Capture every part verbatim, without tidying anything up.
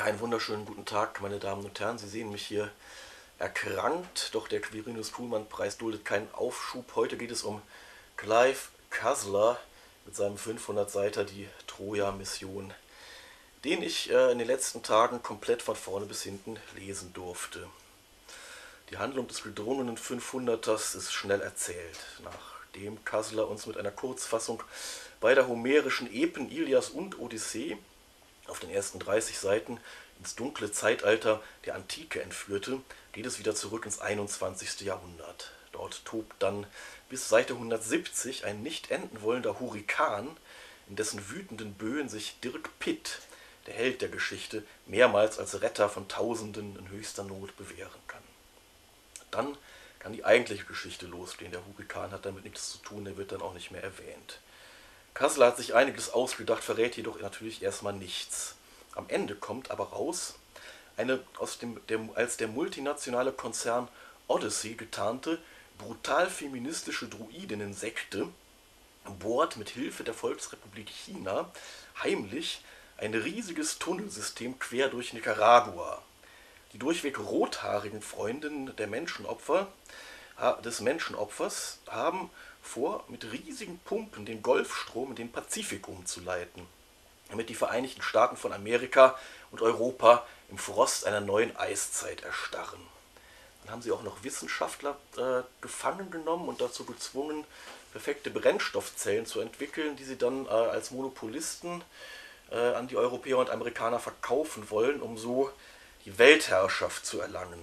Ja, einen wunderschönen guten Tag, meine Damen und Herren. Sie sehen mich hier erkrankt, doch der Quirinus-Pullman-Preis duldet keinen Aufschub. Heute geht es um Clive Cussler mit seinem fünfhundert Seiter Die Troja-Mission, den ich äh, in den letzten Tagen komplett von vorne bis hinten lesen durfte. Die Handlung des gedrungenen fünfhunderters ist schnell erzählt, nachdem Cussler uns mit einer Kurzfassung bei der homerischen Epen Ilias und Odyssee auf den ersten dreißig Seiten ins dunkle Zeitalter der Antike entführte, geht es wieder zurück ins einundzwanzigste Jahrhundert. Dort tobt dann bis Seite hundertsiebzig ein nicht enden wollender Hurrikan, in dessen wütenden Böen sich Dirk Pitt, der Held der Geschichte, mehrmals als Retter von Tausenden in höchster Not bewähren kann. Dann kann die eigentliche Geschichte losgehen. Der Hurrikan hat damit nichts zu tun, der wird dann auch nicht mehr erwähnt. Cussler hat sich einiges ausgedacht, verrät jedoch natürlich erstmal nichts. Am Ende kommt aber raus, eine aus dem, der, als der multinationale Konzern Odyssey getarnte, brutal feministische Druidinnen-Sekte bohrt mit Hilfe der Volksrepublik China heimlich ein riesiges Tunnelsystem quer durch Nicaragua. Die durchweg rothaarigen Freundinnen der Menschenopfer, des Menschenopfers haben vor, mit riesigen Pumpen den Golfstrom in den Pazifik umzuleiten, damit die Vereinigten Staaten von Amerika und Europa im Frost einer neuen Eiszeit erstarren. Dann haben sie auch noch Wissenschaftler äh, gefangen genommen und dazu gezwungen, perfekte Brennstoffzellen zu entwickeln, die sie dann äh, als Monopolisten äh, an die Europäer und Amerikaner verkaufen wollen, um so die Weltherrschaft zu erlangen.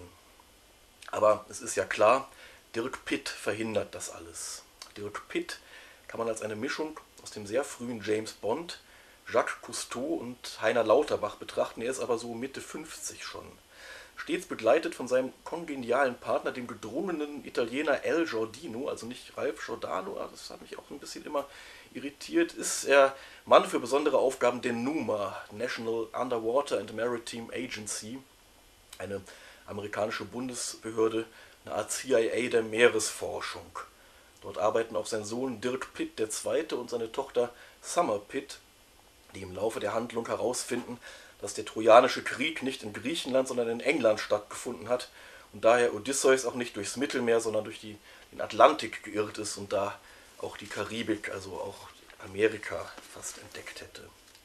Aber es ist ja klar, Dirk Pitt verhindert das alles. Dirk Pitt kann man als eine Mischung aus dem sehr frühen James Bond, Jacques Cousteau und Heiner Lauterbach betrachten. Er ist aber so Mitte fünfzig schon. Stets begleitet von seinem kongenialen Partner, dem gedrungenen Italiener El Giordino, also nicht Ralph Giordano, das hat mich auch ein bisschen immer irritiert, ist er Mann für besondere Aufgaben der NUMA, National Underwater and Maritime Agency, eine amerikanische Bundesbehörde, eine Art C I A der Meeresforschung. Dort arbeiten auch sein Sohn Dirk Pitt der Zweite und seine Tochter Summer Pitt, die im Laufe der Handlung herausfinden, dass der Trojanische Krieg nicht in Griechenland, sondern in England stattgefunden hat und daher Odysseus auch nicht durchs Mittelmeer, sondern durch die, den Atlantik geirrt ist und da auch die Karibik, also auch Amerika, fast entdeckt hätte.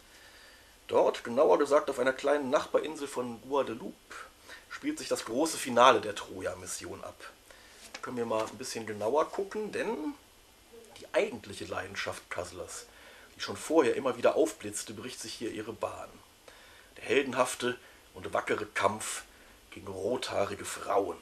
Dort, genauer gesagt auf einer kleinen Nachbarinsel von Guadeloupe, spielt sich das große Finale der Troja-Mission ab. Können wir mal ein bisschen genauer gucken, denn die eigentliche Leidenschaft Cusslers, die schon vorher immer wieder aufblitzte, bricht sich hier ihre Bahn. Der heldenhafte und wackere Kampf gegen rothaarige Frauen.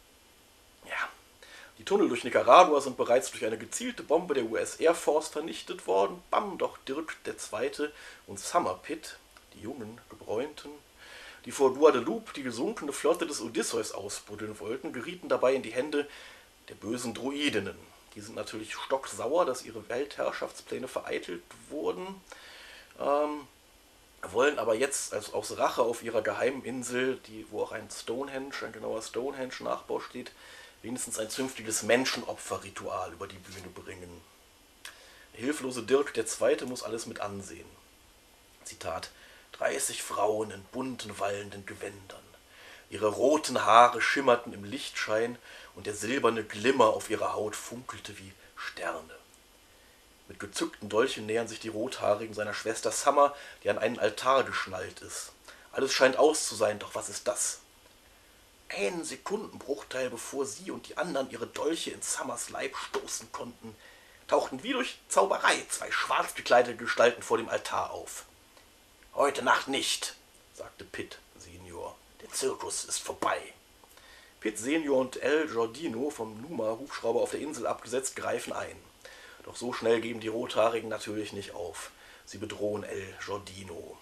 Ja, die Tunnel durch Nicaragua sind bereits durch eine gezielte Bombe der U S Air Force vernichtet worden. Bam, doch Dirk der Zweite und Summer Pitt, die jungen, gebräunten, die vor Guadeloupe die gesunkene Flotte des Odysseus ausbuddeln wollten, gerieten dabei in die Hände der bösen Druidinnen. Die sind natürlich stocksauer, dass ihre Weltherrschaftspläne vereitelt wurden, ähm, wollen aber jetzt als aus Rache auf ihrer geheimen Insel, die, wo auch ein Stonehenge, ein genauer Stonehenge-Nachbau steht, wenigstens ein zünftiges Menschenopferritual über die Bühne bringen. Der hilflose Dirk der Zweite muss alles mit ansehen. Zitat: dreißig Frauen in bunten, wallenden Gewändern. Ihre roten Haare schimmerten im Lichtschein und der silberne Glimmer auf ihrer Haut funkelte wie Sterne. Mit gezückten Dolchen nähern sich die Rothaarigen seiner Schwester Summer, die an einen Altar geschnallt ist. Alles scheint aus zu sein, doch was ist das? Einen Sekundenbruchteil bevor sie und die anderen ihre Dolche in Summers Leib stoßen konnten, tauchten wie durch Zauberei zwei schwarz gekleidete Gestalten vor dem Altar auf. »Heute Nacht nicht«, sagte Pitt Senior. »Der Zirkus ist vorbei.« Pitt Senior und El Giordino, vom Numa-Hubschrauber auf der Insel abgesetzt, greifen ein. Doch so schnell geben die Rothaarigen natürlich nicht auf. Sie bedrohen El Giordino.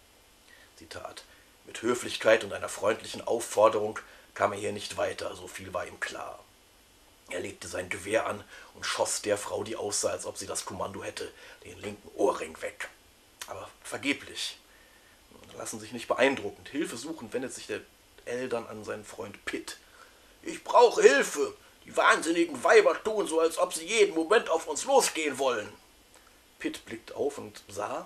Zitat: »Mit Höflichkeit und einer freundlichen Aufforderung kam er hier nicht weiter, so viel war ihm klar. Er legte sein Gewehr an und schoss der Frau, die aussah, als ob sie das Kommando hätte, den linken Ohrring weg. Aber vergeblich. Lassen sich nicht beeindrucken. Hilfesuchend wendet sich der El dann an seinen Freund Pitt. »Ich brauche Hilfe! Die wahnsinnigen Weiber tun so, als ob sie jeden Moment auf uns losgehen wollen.« Pitt blickt auf und sah,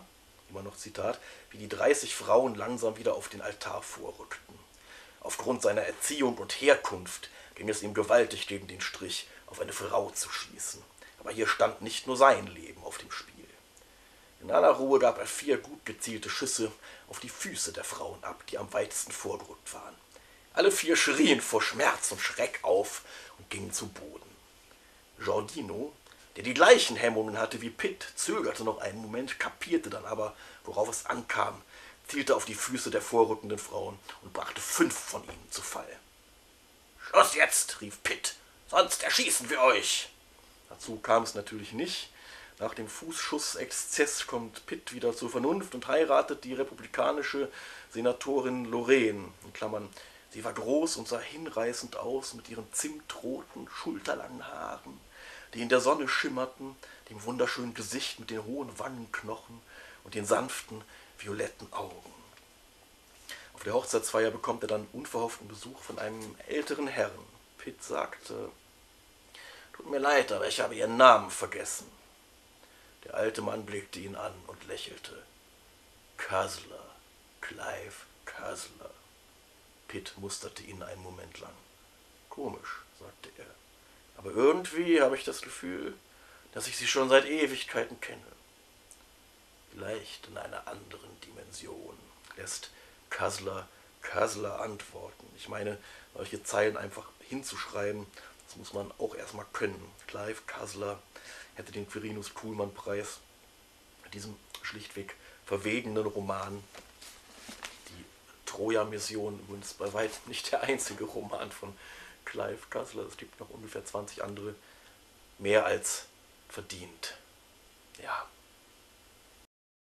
immer noch Zitat, wie die dreißig Frauen langsam wieder auf den Altar vorrückten. Aufgrund seiner Erziehung und Herkunft ging es ihm gewaltig gegen den Strich, auf eine Frau zu schießen. Aber hier stand nicht nur sein Leben auf dem Spiel. In aller Ruhe gab er vier gut gezielte Schüsse auf die Füße der Frauen ab, die am weitesten vorgerückt waren. Alle vier schrien vor Schmerz und Schreck auf und gingen zu Boden. Giordino, der die gleichen Hemmungen hatte wie Pitt, zögerte noch einen Moment, kapierte dann aber, worauf es ankam, zielte auf die Füße der vorrückenden Frauen und brachte fünf von ihnen zu Fall. »Schluss jetzt«, rief Pitt, »sonst erschießen wir euch!« Dazu kam es natürlich nicht. Nach dem Fußschuss-Exzess kommt Pitt wieder zur Vernunft und heiratet die republikanische Senatorin Lorraine. In Klammern, sie war groß und sah hinreißend aus mit ihren zimtroten, schulterlangen Haaren, die in der Sonne schimmerten, dem wunderschönen Gesicht mit den hohen Wangenknochen und den sanften, violetten Augen. Auf der Hochzeitsfeier bekommt er dann unverhofften Besuch von einem älteren Herrn. Pitt sagte, »Tut mir leid, aber ich habe Ihren Namen vergessen.« Der alte Mann blickte ihn an und lächelte. »Cussler, Clive Cussler.« Pitt musterte ihn einen Moment lang. »Komisch«, sagte er, »aber irgendwie habe ich das Gefühl, dass ich Sie schon seit Ewigkeiten kenne.« »Vielleicht in einer anderen Dimension«, lässt Cussler Cussler antworten. Ich meine, solche Zeilen einfach hinzuschreiben, das muss man auch erstmal können. Clive Cussler hätte den Quirinus-Pullman-Preis mit diesem schlichtweg verwegenen Roman, die Troja-Mission, übrigens bei weitem nicht der einzige Roman von Clive Cussler, es gibt noch ungefähr zwanzig andere, mehr als verdient. Ja.